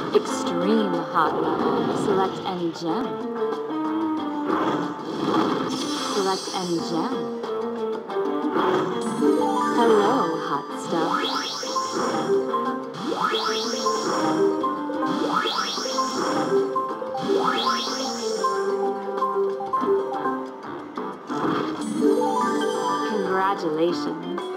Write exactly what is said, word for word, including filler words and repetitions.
Extreme hot level. Select any gem. Select any gem. Hello, hot stuff. Congratulations.